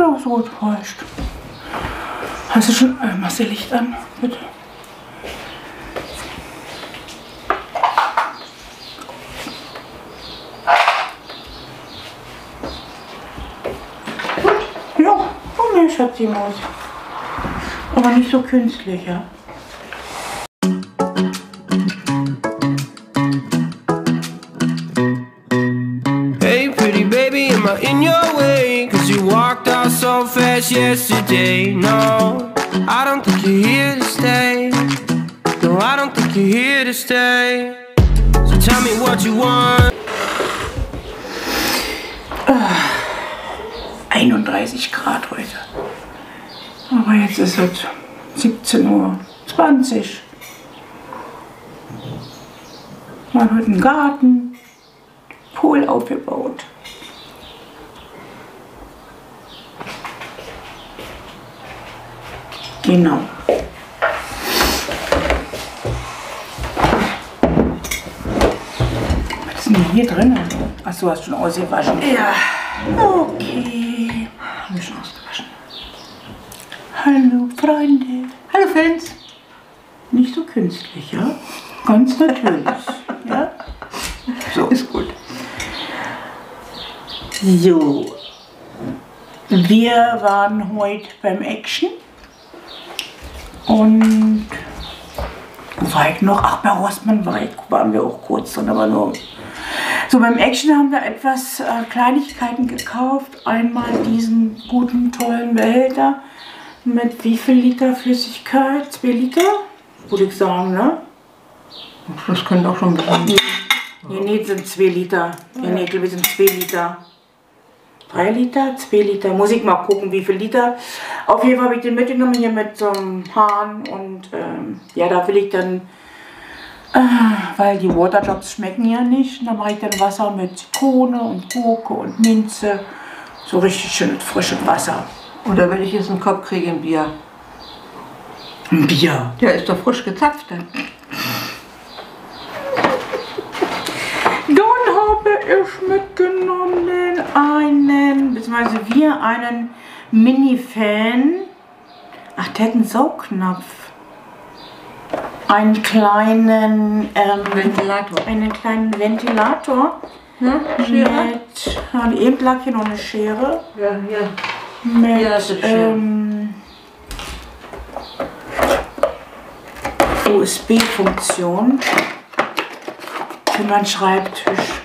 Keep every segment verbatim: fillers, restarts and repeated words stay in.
Ja, so reicht. Hast du schon, äh, machst du Licht an, bitte? Ja, oh ne, Schatzi-Maus. Aber nicht so künstlich, ja. Hey pretty baby, am I in your way? Cause you walked out so fast yesterday. No, I don't think you're here to stay. No, I don't think you're here to stay. So tell me what you want. einunddreißig Grad heute. Aber jetzt ist es siebzehn Uhr zwanzig. Man hat einen Garten, Pool aufgebaut. Genau. Was ist denn hier drin? Achso, hast du schon ausgewaschen? Ja. Okay. Haben wir schon ausgewaschen. Hallo Freunde. Hallo Fans. Nicht so künstlich, ja? Ganz natürlich. Ja? So. Ist gut. So. Wir waren heute beim Action. Und wo war ich noch? Ach, bei Rossmann war ich, waren wir auch kurz drin, aber nur. So, beim Action haben wir etwas äh, Kleinigkeiten gekauft. Einmal diesen guten, tollen Behälter mit wie viel Liter Flüssigkeit? zwei Liter? Würde ich sagen, ne? Das könnte auch schon ein bisschen. Nee, nee, das sind zwei Liter. Nee, nee, ich glaube, es sind zwei Liter. drei Liter? zwei Liter. Muss ich mal gucken, wie viel Liter. Auf jeden Fall habe ich den mitgenommen hier mit so einem Hahn. Und ähm, ja, da will ich dann, äh, weil die Waterdrops schmecken ja nicht. Und dann mache ich dann Wasser mit Zitrone und Gurke und Minze. So richtig schönes, frisches Wasser. Oder wenn ich jetzt einen Kopf kriege, ein Bier. Ein Bier? Der ist doch frisch gezapft. Dann. Dann habe ich mitgenommen einen, beziehungsweise wir einen Mini-Fan. Ach, der hat einen Saugnapf. Einen kleinen ähm, Ventilator. Einen kleinen Ventilator. Ja, Schere? Mit, ja, eben lag hier noch eine Schere. Ja, ja. Mit Ja, das ist ähm, U S B-Funktion für meinen Schreibtisch.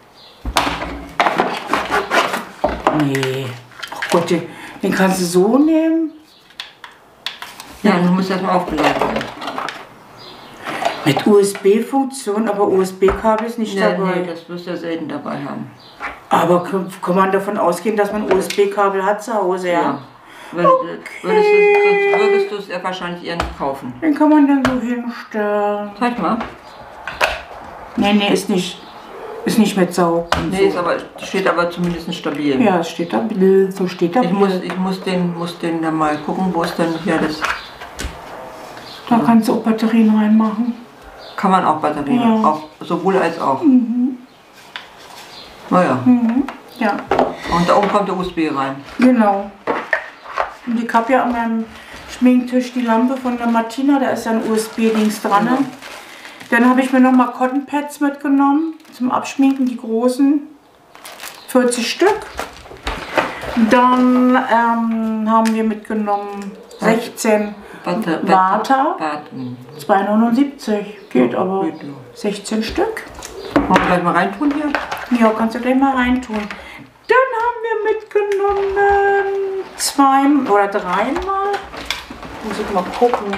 Nee, oh Gott, den, den kannst du so nehmen? Ja, du musst erstmal aufgeladen werden. Mit U S B-Funktion, aber U S B-Kabel ist nicht Ja, dabei. nee, das wirst du ja selten dabei haben. Aber kann, kann man davon ausgehen, dass man U S B-Kabel hat zu Hause, ja? Ja. Weil, okay. würdest du, sonst würdest du es ja wahrscheinlich eher nicht kaufen. Den kann man dann so hinstellen. Zeig mal. Nee, nee, ist nicht, ist nicht mit Saug. Und Nee, so. ist aber, steht aber zumindest stabil. Ja, es steht da, so steht da. Ich muss, ich muss den, muss den dann mal gucken, wo ist denn hier das. Da kannst du auch Batterien reinmachen. Kann man auch Batterien, Ja. auch sowohl als auch. Mhm. Naja. Mhm. Ja, Und da oben kommt der U S B rein. genau. Und ich habe ja an meinem Schminktisch die Lampe von der Martina, da ist ja ein U S B-Dings dran. Genau. Dann habe ich mir nochmal Cotton Pads mitgenommen zum Abschminken, die großen, vierzig Stück. Dann ähm, haben wir mitgenommen sechzehn Warte, Water, Warten. zwei neunundsiebzig, geht aber Geht ja. sechzehn Stück. Wollen wir gleich mal reintun hier? Ja, kannst du gleich mal reintun. Dann haben wir mitgenommen zwei oder dreimal. Muss ich mal gucken.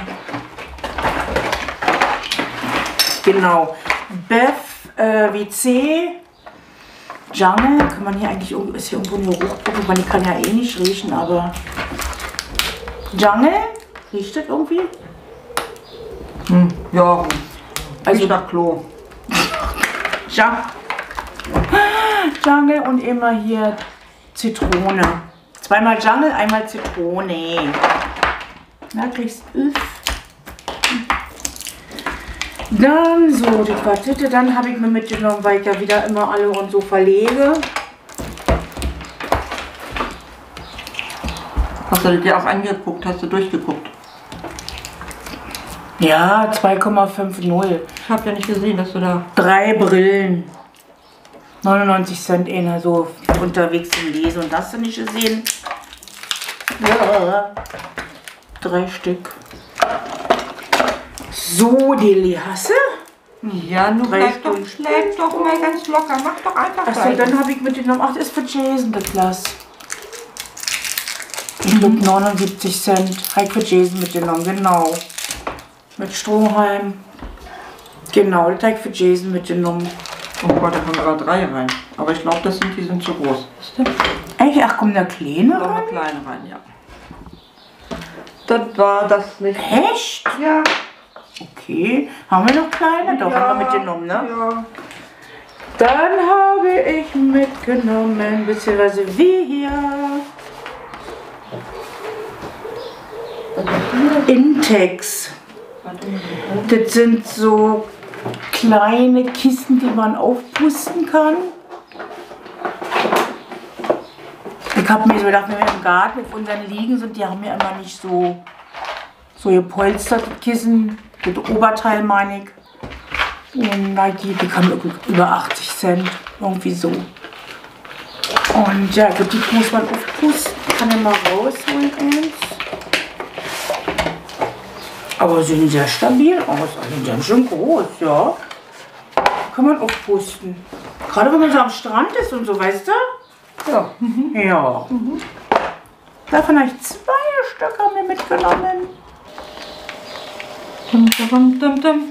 Genau. Beth äh, W C. Jungle. Kann man hier eigentlich irgendwo, ist hier irgendwo eine Geruchprobe, weil die kann ja eh nicht riechen, aber. Jungle? Riecht das irgendwie? Hm, ja, Also riecht nach Klo. Ja. Jungle und immer hier Zitrone. Zweimal Jungle, einmal Zitrone. Na, kriegst du. Dann so, die Quartette, dann habe ich mir mitgenommen, weil ich ja wieder immer alle und so verlege. Hast du dir auch angeguckt? Hast du durchgeguckt? Ja, zwei Komma fünfzig. Ich habe ja nicht gesehen, dass du da... Drei Brillen. neunundneunzig Cent einer, so unterwegs zum Lesen. Und hast du nicht gesehen? Ja. Drei Stück. So, Deli, hast du? Ja, nun Drei bleib doch, Stück. bleib doch mal ganz locker. Mach doch einfach Achso, weiter. dann habe ich mitgenommen. Ach, das ist für Jason das Glas. Ich glaube neunundsiebzig Cent. Habe ich für Jason mitgenommen, genau. Mit Strohhalm. Genau, das habe ich für Jason mitgenommen. Oh Gott, da kommen aber drei rein. Aber ich glaube, das sind, die sind zu groß. Ist das? Echt? Ach, kommt der Kleine Noch eine rein? kleine rein, ja. Das war das nicht. Echt? Ja. Okay. Haben wir noch kleine? Doch, ja, haben wir mitgenommen, ne? Ja. Dann habe ich mitgenommen, beziehungsweise wir hier. Intex. Das sind so kleine Kisten, die man aufpusten kann. Ich habe mir so gedacht, wenn wir im Garten auf unseren Liegen sind, die haben ja immer nicht so, so gepolsterte Kissen. Das Oberteil meine ich. Und die bekommen über achtzig Cent. Irgendwie so. Und ja, gut, die muss man aufpusten. Kann ich mal rausholen eins. Aber sie sehen sehr stabil aus. Also die sind schon groß, ja. Kann man aufpusten. Gerade wenn man so am Strand ist und so, weißt du? Ja. Mhm. Ja. Mhm. Davon habe ich zwei Stück haben wir mitgenommen. Dum, dum, dum, dum.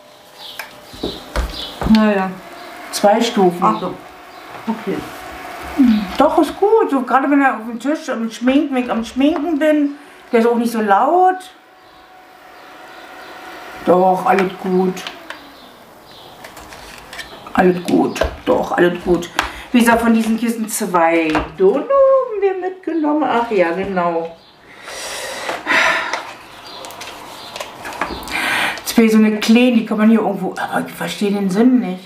Naja. Zwei Stufen. Ach so. Okay. Doch, ist gut. So, gerade wenn er auf dem Tisch am Schminken, wenn ich am Schminken bin, der ist auch nicht so laut. Doch, alles gut. Alles gut. Doch, alles gut. Wie gesagt, von diesen Kissen zwei Dono haben wir mitgenommen. Ach ja, genau. Zwei so eine kleine, die kann man hier irgendwo. Aber ich verstehe den Sinn nicht.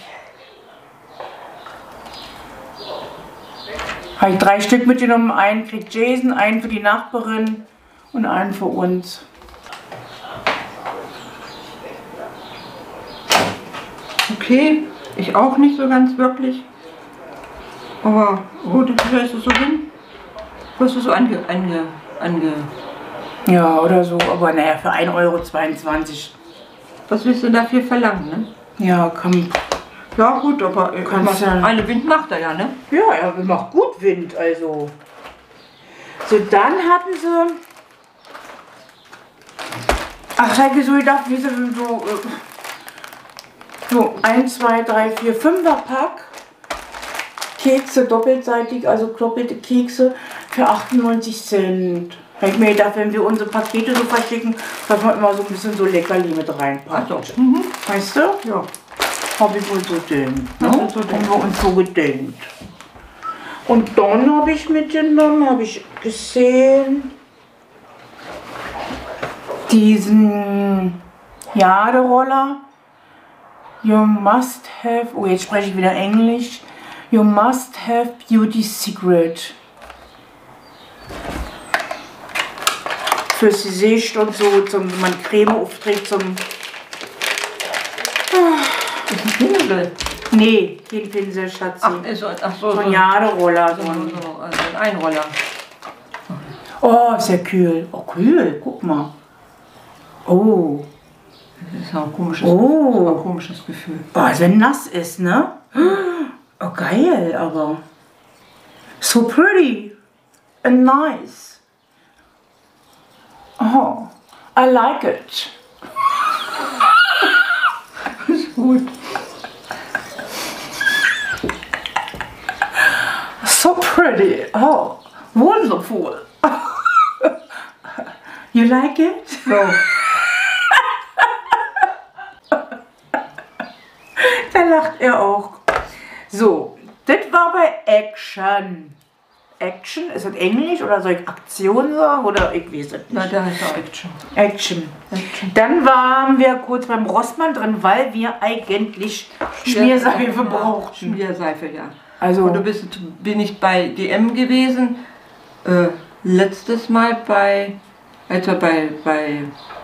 Habe ich drei Stück mitgenommen. Einen kriegt Jason, einen für die Nachbarin und einen für uns. Okay, ich auch nicht so ganz wirklich. Aber gut, wie ist es so hin? Du hast es so ange, ange, ange... Ja, oder so. Aber naja, für ein Euro zweiundzwanzig. Was willst du dafür verlangen, ne? Ja, komm. Ja gut, aber äh, Kannst ja- eine Wind macht er ja, ne? Ja, er macht gut Wind, also. So, dann hatten sie. Ach, ich habe so gedacht, wie sie so. äh, So, eins, zwei, drei, vier, fünfer Pack. Kekse doppelseitig, also doppelte Kekse für achtundneunzig Cent. Habe ich mir gedacht, wenn wir unsere Pakete so verschicken, dass man immer so ein bisschen so Leckerli mit reinpackt. Ach so. Mhm. Weißt du? Ja. Habe ich wohl so gedacht. Ne? Hast du so Haben wir uns so gedacht. Und dann habe ich mitgenommen, habe ich gesehen, diesen Jaderoller. You must have, oh jetzt spreche ich wieder Englisch. You must have beauty secret. Fürs Gesicht und so, zum, wenn man Creme aufträgt zum... Das ist ein Pinsel. Nee, kein Pinsel, Schatzi. Ach, ist so, ach so, So so, ein Jaderoller. so, So ein, so, also ein Einroller. oh, ist ja kühl. Oh, kühl, guck mal. Oh, Das ist ja ein komisches, Oh. das ist auch ein komisches Gefühl. oh, wenn nass ist, ne? Oh, geil, aber... So pretty and nice. Oh, I like it. Ist gut. So pretty. Oh, wonderful. You like it? So. Da lacht er auch. So, das war bei Action. Action, ist das Englisch oder soll ich Aktion sagen? Oder ich weiß es Na, nicht. der heißt auch Action. Action. Action. Dann waren wir kurz beim Rossmann drin, weil wir eigentlich Schmierseife brauchten. Schmierseife, ja. Also, Und du bist bin ich bei D M gewesen. Äh, letztes Mal bei, als wir bei, bei,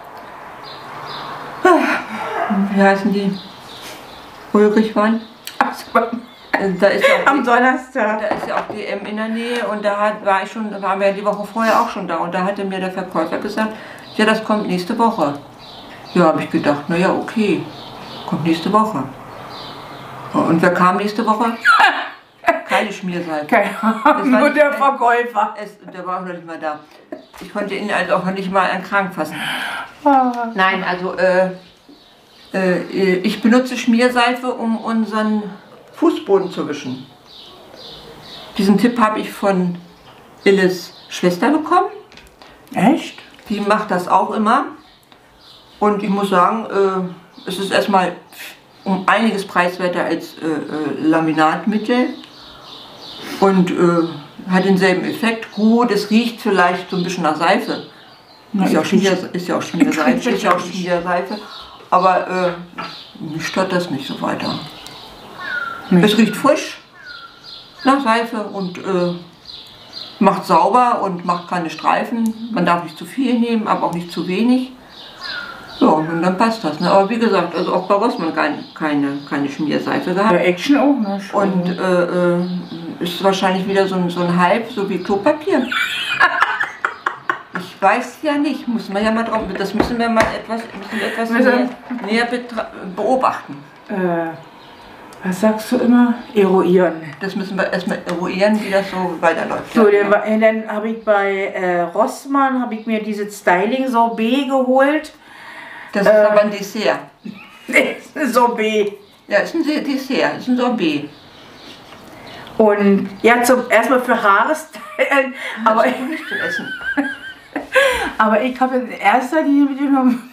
wie heißen die, Ulrich waren. Da ist ja auch Am die, Donnerstag. da ist ja auch D M in der Nähe und da hat, war ich schon, da waren wir ja die Woche vorher auch schon da und da hatte mir der Verkäufer gesagt, ja, das kommt nächste Woche. Ja, habe ich gedacht, naja, okay, kommt nächste Woche. Und wer kam nächste Woche? Keine Schmierseife. Keine Ahnung, nur der Verkäufer. Es, der war auch noch nicht mal da. Ich konnte ihn also auch noch nicht mal an Krank fassen. Nein, also äh, äh, ich benutze Schmierseife, um unseren Fußboden zu wischen. Diesen Tipp habe ich von Illes Schwester bekommen. Echt? Die macht das auch immer. Und ich muss sagen, äh, es ist erstmal um einiges preiswerter als äh, äh, Laminatmittel. Und äh, hat denselben Effekt. Gut, es riecht vielleicht so ein bisschen nach Seife. Na, ist, ja auch ich riech- Schmier, ist ja auch Schmierseife. ich Ist ja auch riech- Schmierseife. Aber äh, mich stört das nicht so weiter. Nee. Es riecht frisch nach Seife und äh, macht sauber und macht keine Streifen. Man darf nicht zu viel nehmen, aber auch nicht zu wenig. Ja, und dann passt das. Ne? Aber wie gesagt, also auch bei Rossmann kein, keine, keine Schmierseife gehabt. Bei Action auch nicht. Und äh, äh, ist wahrscheinlich wieder so ein, so ein Hype, so wie Klopapier. Ich weiß ja nicht, muss man ja mal drauf, das müssen wir mal etwas, müssen wir etwas Also- näher, näher betra- beobachten. Äh, was sagst du immer? Eruieren. Das müssen wir erstmal eruieren, wie das so weiterläuft. So, dann, war- dann habe ich bei äh, Rossmann habe ich mir dieses Styling Sorbet geholt. Das ist aber ein Dessert. Sorbet. Ja, ist ein Se- Dessert, ist ein Sorbet. Und ja, zum erstmal für Haare stylen. Aber, Das ist nicht zu essen. aber ich habe in erster Linie mitgenommen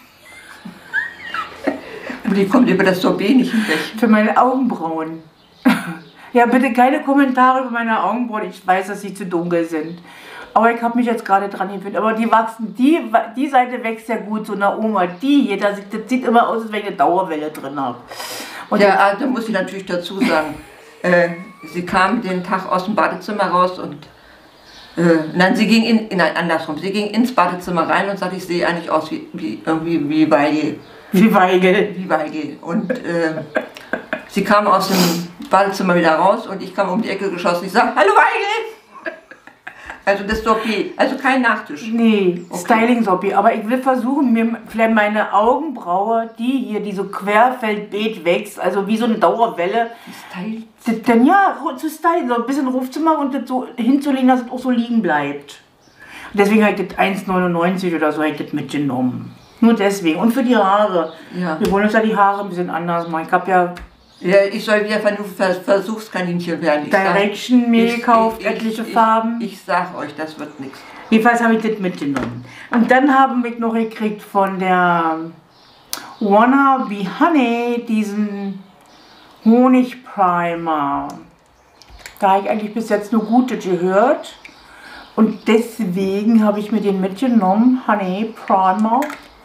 Aber die kommt über das Sorbet nicht hinweg. für meine Augenbrauen. Ja, bitte keine Kommentare über meine Augenbrauen. Ich weiß, dass sie zu dunkel sind. Aber ich habe mich jetzt gerade dran gewöhnt. Aber die wachsen, die, die Seite wächst ja gut, so nach Oma. Die hier, das, das sieht immer aus, als wenn ich eine Dauerwelle drin habe. Und Ja, ah, da muss ich natürlich dazu sagen, äh, sie kam den Tag aus dem Badezimmer raus und äh, nein, sie ging in, in, nein, andersrum, sie ging ins Badezimmer rein und sagte, ich sehe eigentlich aus wie, wie irgendwie wie Weigel. wie Weigel. Wie Weigel. Und äh, sie kam aus dem Badezimmer wieder raus und ich kam um die Ecke geschossen. Ich sage, hallo Weigel! Also das Sorbet, also kein Nachtisch. Nee, Okay. Styling Sorbet. Aber ich will versuchen, mir vielleicht meine Augenbraue, die hier, die so querfeldbeet wächst, also wie so eine Dauerwelle, Style. das dann ja ru- zu stylen, so ein bisschen Ruf zu machen und das so hinzulegen, dass es auch so liegen bleibt. Und deswegen habe ich das eins neunundneunzig oder so habe ich das mitgenommen. Nur deswegen. Und für die Haare. Ja. Wir wollen uns ja die Haare ein bisschen anders machen. Ich habe ja Ja, ich soll wieder Vers Versuchskaninchen werden. Ich sag- Direction mir ich- gekauft, ich- etliche ich, Farben. Ich, ich sag euch, das wird nichts. Jedenfalls habe ich das mitgenommen. Und dann haben wir noch gekriegt von der Wannabe Honey diesen Honigprimer. Da habe ich eigentlich bis jetzt nur Gutes gehört. Und deswegen habe ich mir den mitgenommen, Honey Primer.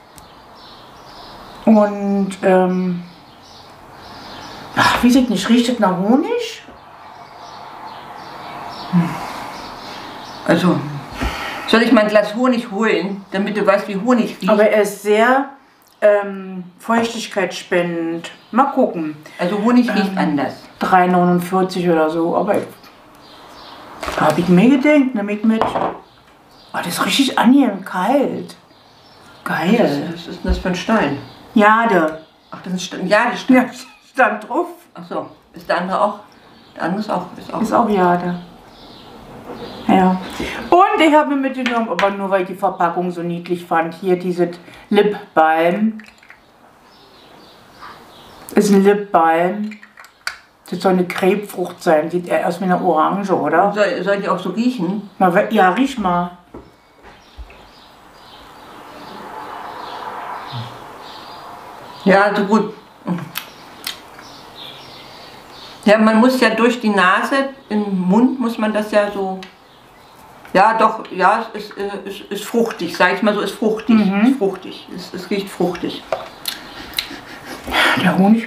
Und, ähm, ach, weiß ich nicht, riecht das nach Honig? Also, soll ich mal ein Glas Honig holen, damit du weißt, wie Honig riecht? Aber er ist sehr ähm, feuchtigkeitsspendend. Mal gucken. also Honig riecht anders. drei neunundvierzig oder so. Aber habe ich mir gedacht, nehme ich mit. Oh, das ist richtig angenehm kalt. Geil. Was ist denn das für ein Stein? Jade. Ach, das ist ein Stein. Ja, das Stein. Ja, stand drauf. Ach so, ist der andere auch? Der andere ist auch. Ist auch. Ist auch Jade. Ja. Und ich habe mir mitgenommen, aber nur weil ich die Verpackung so niedlich fand. Hier dieses Lip Balm. Ist ein Lip Balm. Das soll eine Krebfrucht sein. Sieht eher aus wie eine Orange, oder? Soll, soll die auch so riechen? Mal, we- ja, riech mal. Ja, so gut. Ja, man muss ja durch die Nase, im Mund muss man das ja so. Ja, doch, ja, es ist, äh, ist, ist fruchtig, sag ich mal so, ist fruchtig. Ist fruchtig. Es, es riecht fruchtig. Der Honig,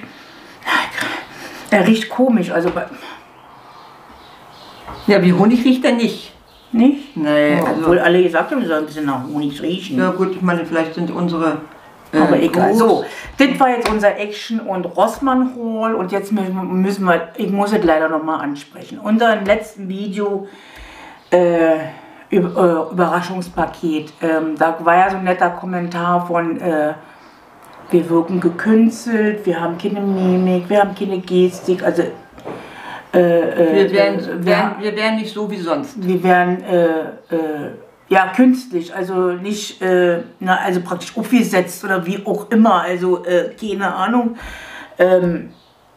er riecht komisch. Also, bei- Ja, wie Honig riecht er nicht. Nicht? Nee, Ja, also- obwohl alle gesagt haben, wir sollen ein bisschen nach Honig riechen. Ja gut, ich meine, vielleicht sind unsere... äh, Aber egal. Geruchs- So, das war jetzt unser Action- und Rossmann-Haul und jetzt müssen wir, ich muss es leider nochmal ansprechen. Unser letzten Video, äh, Über, äh, Überraschungspaket, ähm, da war ja so ein netter Kommentar von, äh, wir wirken gekünstelt, wir haben keine Mimik, wir haben keine Gestik, also äh, äh, Wir wären, äh, wären, wir wären nicht so wie sonst. wir wären äh, äh, ja künstlich, also nicht, äh, na, also praktisch aufgesetzt oder wie auch immer, also äh, keine Ahnung. Ähm,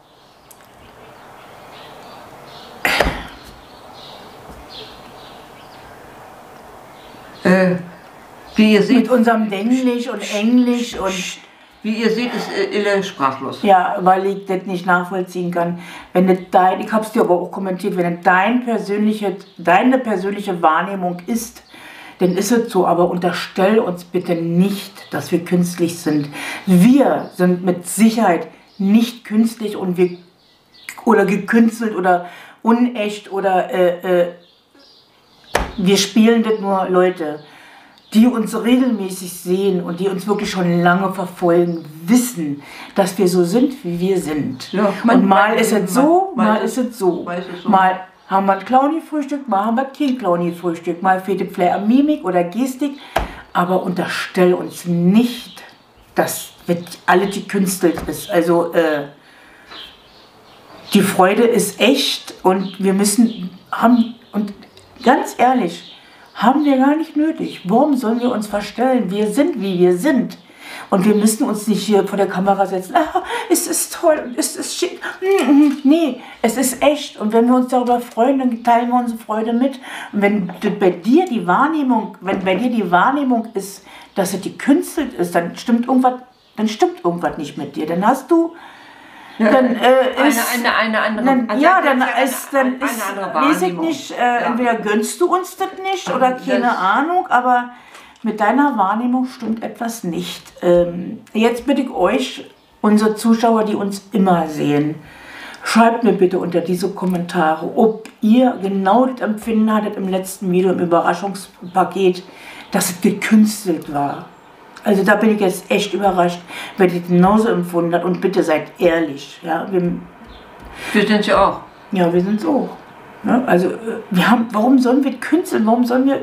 Äh, wie ihr mit seht, unserem Denglisch und Englisch und wie ihr seht, ist äh, Ille sprachlos. ja, weil ich das nicht nachvollziehen kann. Wenn das dein, ich habe es dir aber auch kommentiert, wenn das dein persönliche, deine persönliche Wahrnehmung ist, dann ist es so, aber unterstell uns bitte nicht, dass wir künstlich sind. Wir sind mit Sicherheit nicht künstlich und wir oder gekünstelt oder unecht oder äh, äh, wir spielen das nur Leute, die uns regelmäßig sehen und die uns wirklich schon lange verfolgen, wissen, dass wir so sind, wie wir sind. Ja, und man- mal man- ist es so, mal- mal mal ist es so. mal ist es so. Mal haben wir ein Clowny-Frühstück, mal haben wir kein Clowny-Frühstück, mal fehlt es vielleicht an Mimik oder Gestik, aber unterstell uns nicht, dass alles gekünstelt ist. Also äh, die Freude ist echt und wir müssen haben und ganz ehrlich, haben wir gar nicht nötig. Warum sollen wir uns verstellen? Wir sind, wie wir sind. Und wir müssen uns nicht hier vor der Kamera setzen. Ah, es ist toll, es ist schick. Nee, es ist echt. Und wenn wir uns darüber freuen, dann teilen wir unsere Freude mit. Und wenn bei dir die Wahrnehmung, wenn bei dir die Wahrnehmung ist, dass es gekünstelt ist, dann stimmt irgendwas, dann stimmt irgendwas nicht mit dir. Dann hast du dann äh, ist, eine, eine, eine andere, dann, also ja, das dann eine, ist, dann eine, ist, eine andere weiß ich Wahrnehmung. nicht, äh, Ja. entweder gönnst du uns das nicht oder keine Das- Ahnung, aber mit deiner Wahrnehmung stimmt etwas nicht. Ähm, jetzt bitte ich euch, unsere Zuschauer, die uns immer sehen, schreibt mir bitte unter diese Kommentare, ob ihr genau das Empfinden hattet im letzten Video, im Überraschungspaket, dass es gekünstelt war. Also da bin ich jetzt echt überrascht, wenn ihr genauso empfunden habt und bitte seid ehrlich. Ja, wir, Wir sind ja auch. ja, wir sind so. Ja, also äh, wir haben, warum sollen wir künsteln? Warum sollen wir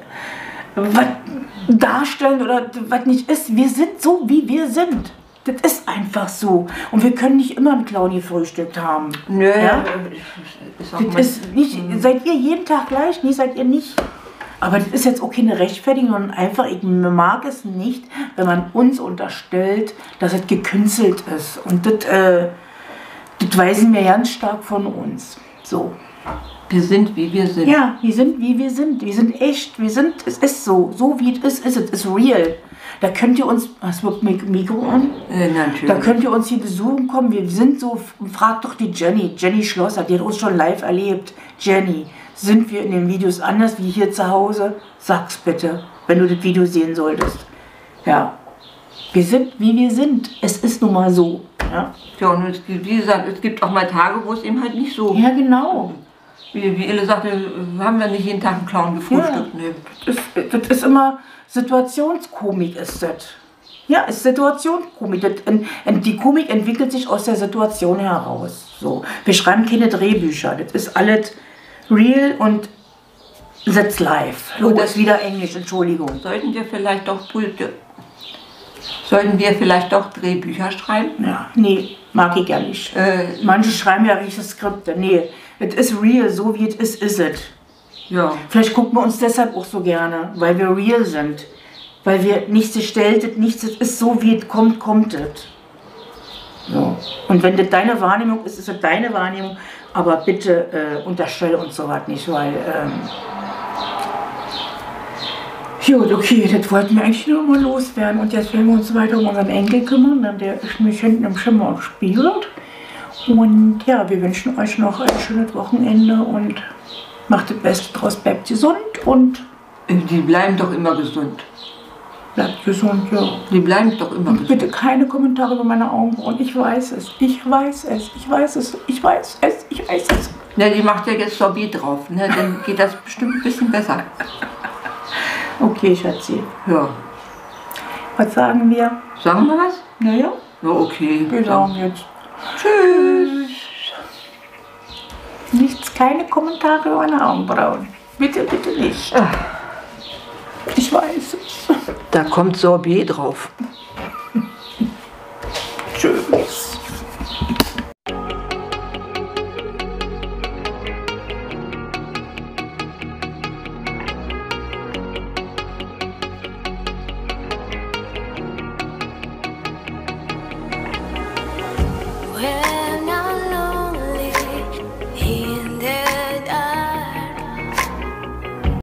was darstellen oder was nicht ist? Wir sind so, wie wir sind. Das ist einfach so. Und wir können nicht immer ein Clowny frühstückt haben. Nö, Ja? ist auch Das mal- ist nicht, seid ihr jeden Tag gleich? Nee, seid ihr nicht. Aber das ist jetzt auch keine Rechtfertigung, sondern einfach, ich mag es nicht, wenn man uns unterstellt, dass es gekünstelt ist. Und das, äh, das weisen wir ganz stark von uns. So. wir sind, wie wir sind. Ja, wir sind, wie wir sind. Wir sind echt. Wir sind, es ist so. So wie es ist, ist es. Ist real. Da könnt ihr uns, was wird Mik- Mikro an? Äh, natürlich. Da könnt ihr uns hier besuchen kommen. Wir sind so, fragt doch die Jenny, Jenny Schlosser, die hat uns schon live erlebt. Jenny, sind wir in den Videos anders wie hier zu Hause? Sag's bitte, wenn du das Video sehen solltest. Ja, wir sind, wie wir sind. Es ist nun mal so. Ja, Ja, und es gibt, wie gesagt, es gibt auch mal Tage, wo es eben halt nicht so, ja genau. wie, wie Ille sagte, haben wir nicht jeden Tag einen Clown gefrühstückt. Nee. Das, das ist immer Situationskomik ist das. Ja, ist Situationskomik. Das, en- en- die Komik entwickelt sich aus der Situation heraus. So. Wir schreiben keine Drehbücher. Das ist alles real und that's live. Oh, Und das das- ist wieder Englisch, Entschuldigung. Sollten wir vielleicht doch sollten wir vielleicht doch Drehbücher schreiben? Ja, nee, mag ich ja nicht. Äh, Manche schreiben ja richtige Skripte. Nee, es ist real, so wie es ist, ist es. ja. Vielleicht gucken wir uns deshalb auch so gerne, weil wir real sind. Weil wir nichts gestellt, nichts, es ist so, wie es kommt, kommt es. So. Und wenn das deine Wahrnehmung ist, ist es deine Wahrnehmung, aber bitte äh, unterstell uns sowas nicht, weil... Ähm Gut, okay, das wollten wir eigentlich nur mal loswerden und jetzt werden wir uns weiter um unseren Enkel kümmern, denn der ist nämlich hinten im Schimmer und spielt. Und ja, wir wünschen euch noch ein schönes Wochenende und macht das Beste draus, bleibt gesund und Die bleiben doch immer gesund. bleibt gesund, ja. Die bleiben doch immer Und gesund. bitte keine Kommentare über meine Augenbrauen. Ich weiß es, ich weiß es, ich weiß es, ich weiß es, ich weiß es. Ne, die macht ja jetzt Sorbet drauf, ne? Dann geht das bestimmt ein bisschen besser. Okay, Schatzi. Ja. Was sagen wir? Sagen wir was? Naja, Ja, okay. wir sagen jetzt Tschüss. nichts, keine Kommentare über meine Augenbrauen. Bitte, bitte nicht. Ich weiß es. Da kommt Sorbet drauf. Tschüss.